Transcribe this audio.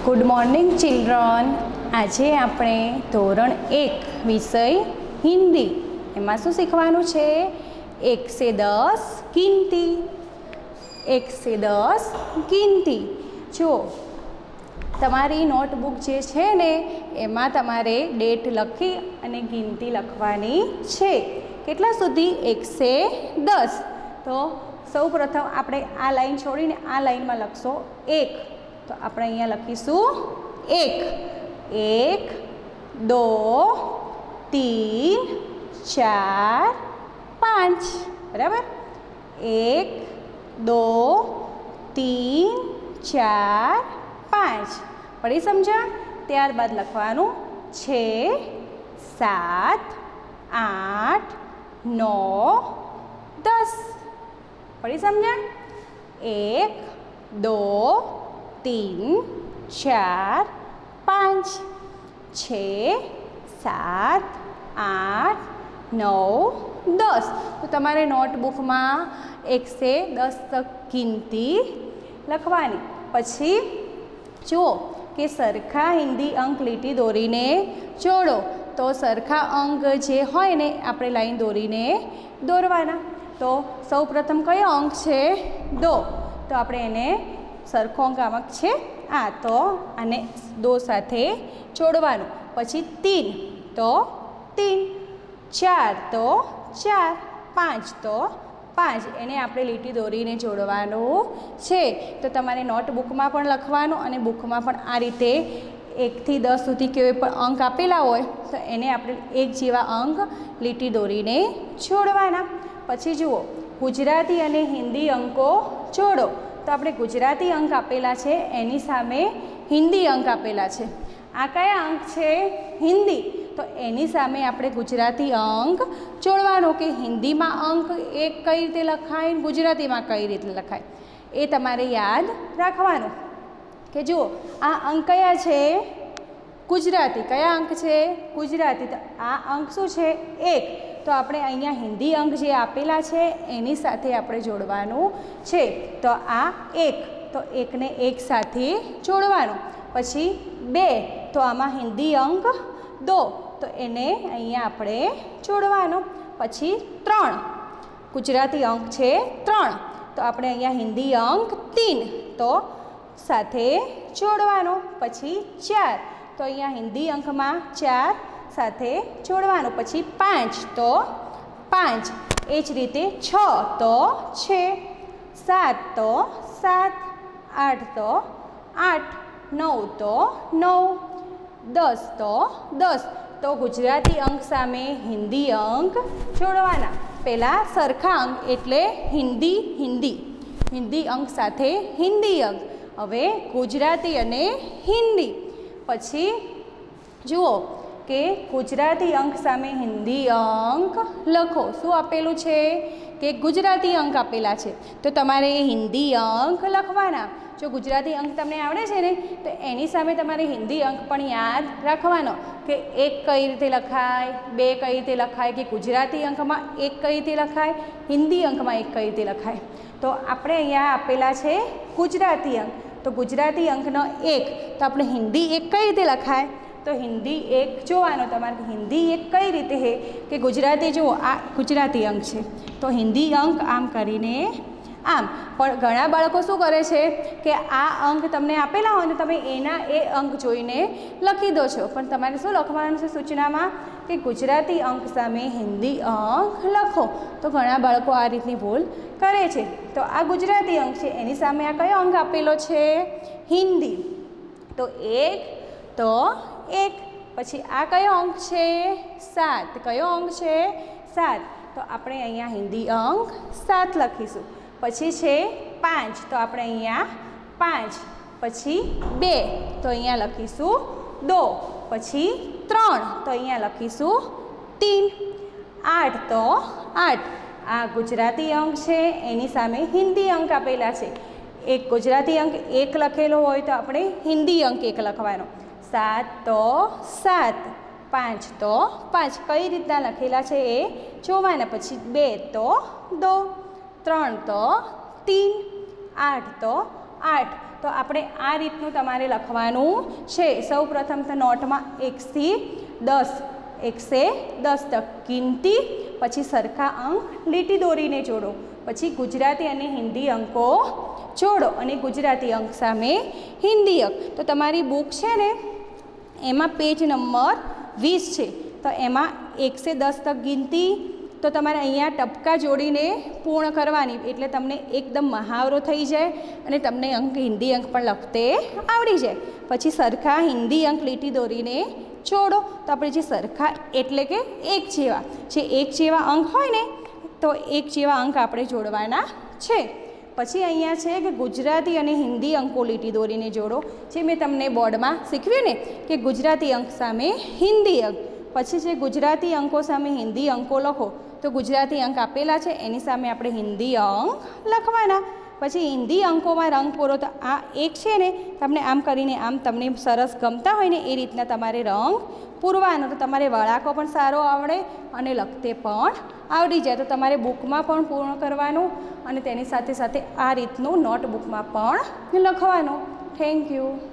Good morning children. આજે આપણે ધોરણ 1 વિષય હિન્દી એમાં શું શીખવાનું છે? 1 से 10 गिनती. 1 से 10 गिनती. જો તમારી નોટબુક જે છે ને એમાં તમારે ડેટ લખી અને ગિનતી લખવાની છે. કેટલા સુધી? 1 से 10. તો સૌ પ્રથમ આપણે આ લાઈન છોડીને આ લાઈનમાં લખશો 1. તો આપણે અહીંયા લખીશું 1, 1, 2, 3, 4, 5. બરાબર? 1, 2, 3, 4, 5. પડી સમજ્યા? ત્યારબાદ લખવાનું 6, 7, 8, 9, 10. પડી સમજ્યા? 1, 2, 3, 4, 5, 6, 7, 8, 9, 10. તો તમારે નોટબુકમાં 1 से 10 તક ગિનતી લખવાની. પછી જુઓ કે સરખા હિન્દી અંક લીટી દોરીને જોડો. તો સરખા અંક જે હોય ને આપણે લાઈન દોરીને દોરવાના. તો સૌ પ્રથમ કયો અંક છે? 2. તો આપણે એને સરખો અંક આમાં છે આ, તો આને 2 સાથે જોડવાનું. પછી 3 તો 3, 4 તો 4, 5 તો 5. એને આપણે લીટી દોરીને જોડવાનું છે. તો તમારે નોટબુકમાં પણ લખવાનું અને બુકમાં પણ આ રીતે 1 થી 10 સુધી કોઈ પણ અંક આપેલા હોય તો એને આપણે એક જેવા અંક લીટી દોરીને જોડવાના. પછી જુઓ ગુજરાતી અને હિન્દી અંકો જોડો. તો આપણે ગુજરાતી અંક આપેલા છે એની સામે હિન્દી અંક આપેલા છે. આ કયા અંક છે? હિન્દી. તો એની સામે આપણે ગુજરાતી અંક જોડવાનો કે હિન્દીમાં અંક 1 કઈ રીતે લખાય, ગુજરાતીમાં કઈ રીતે લખાય એ તમારે યાદ રાખવાનું. કે જુઓ આ અંક કયા છે? ગુજરાતી. કયા અંક છે? ગુજરાતી. તો આ અંક શું છે? 1. તો આપણે અહીંયા હિન્દી અંક જે આપેલા છે એની સાથે આપણે જોડવાનું છે. તો આ 1. તો 1 ને 1 સાથે જોડવાનું. પછી 2. તો આમાં હિન્દી અંક 2. તો એને અહીંયા આપણે જોડવાનો. પછી 3. ગુજરાતી અંક છે 3. તો આપણે અહીંયા હિન્દી અંક 3. તો સાથે જોડવાનો. પછી 4. તો અહીંયા હિન્દી અંકમાં 4 સાથે જોડવાનું. પછી 5 તો 5. એ જ રીતે 6 તો 6, 7 તો 7, 8 તો 8, 9 તો 9, 10 તો 10. તો ગુજરાતી અંક સામે હિન્દી અંક જોડવાના. પહેલાં સરખા અંક એટલે હિન્દી હિન્દી, હિન્દી અંક સાથે હિન્દી અંક. હવે ગુજરાતી અને હિન્દી. પછી જુઓ કે ગુજરાતી અંક સામે હિન્દી અંક લખો. શું આપેલું છે? કે ગુજરાતી અંક આપેલા છે. તો તમારે હિન્દી અંક લખવાના. જો ગુજરાતી અંક તમને આવડે છે ને તો એની સામે તમારે હિન્દી અંક પણ યાદ રાખવાનો કે 1 કઈ રીતે લખાય, 2 કઈ રીતે લખાય, કે ગુજરાતી અંકમાં 1 કઈ રીતે લખાય, હિન્દી અંકમાં 1 કઈ રીતે લખાય. તો આપણે અહીંયા આપેલા છે ગુજરાતી અંક. તો ગુજરાતી અંકનો 1. તો આપણે હિન્દી 1 કઈ રીતે લખાય? તો હિન્દી 1 જોવાનો. તમારે હિન્દી 1 કઈ રીતે છે કે ગુજરાતી જુઓ આ ગુજરાતી અંક છે તો હિન્દી અંક આમ કરીને આમ. પણ ઘણા બાળકો શું કરે છે કે આ અંક તમને આપેલા હોય ને તમે એના એ અંક જોઈને લખી દો છો. પણ તમારે શું લખવાનું છે સૂચનામાં? કે ગુજરાતી અંક સામે હિન્દી અંક લખો. તો ઘણા બાળકો આ રીતની ભૂલ કરે છે. તો આ ગુજરાતી અંક છે એની સામે આ કયો અંક આપેલો છે? હિન્દી. તો 1 તો 1. પછી આ કયો અંક છે? 7. કયો અંક છે? 7. તો આપણે અહીંયા હિન્દી અંક 7 લખીશું. પછી છે 5. તો આપણે અહીંયા 5. પછી 2. તો અહીંયા લખીશું 2. પછી 3. તો અહીંયા લખીશું 3. 8 તો 8. આ ગુજરાતી અંક છે એની સામે હિન્દી અંક આપેલા છે. એક ગુજરાતી અંક 1 લખેલો હોય તો આપણે હિન્દી અંક 1 લખવાનો. 7 તો 7, 5 તો 5. કઈ રીતના લખેલા છે એ જોવાના. પછી 2 તો 2, 3 તો 3, 8 તો 8. તો આપણે આ રીતનું તમારે લખવાનું છે. સૌ પ્રથમ તો નોટમાં 1 થી 10 110 તક ગિનતી, પછી સરખા અંક લીટી દોરીને જોડો, પછી ગુજરાતી અને હિન્દી અંકો જોડો અને ગુજરાતી અંક સામે હિન્દી અંક. તો તમારી બુક છે ને એમાં પેજ નંબર 20 છે. તો એમાં 110 તક ગિનતી તો તમારે અહીંયા ટપકા જોડીને પૂર્ણ કરવાની, એટલે તમને એકદમ મહાવરો થઈ જાય અને તમને અંક હિન્દી અંક પણ લખતે આવડી જાય. પછી સરખા હિન્દી અંક લીટી દોરીને જોડો. તો આપણે જે સરખા એટલે કે એક જેવા અંક હોય ને તો એક જેવા અંક આપણે જોડવાના છે. પછી અહીંયા છે કે ગુજરાતી અને હિન્દી અંકો લીટી દોરીને જોડો, જે મેં તમને બોર્ડમાં શીખવ્યું ને કે ગુજરાતી અંક સામે હિન્દી અંક. પછી જે ગુજરાતી અંકો સામે હિન્દી અંકો લખો તો ગુજરાતી અંક આપેલા છે એની સામે આપણે હિન્દી અંક લખવાના. પછી હિન્દી અંકોમાં રંગ પૂરો, તો આ એક છે ને તમને આમ કરીને આમ તમને સરસ ગમતા હોય ને એ રીતના તમારે રંગ પૂરવાનો. તો તમારે વળાંકો પણ સારો આવડે અને લખતે પણ આવડી જાય. તો તમારે બુકમાં પણ પૂર્ણ કરવાનું અને તેની સાથે સાથે આ રીતનું નોટબુકમાં પણ લખવાનું. Thank you.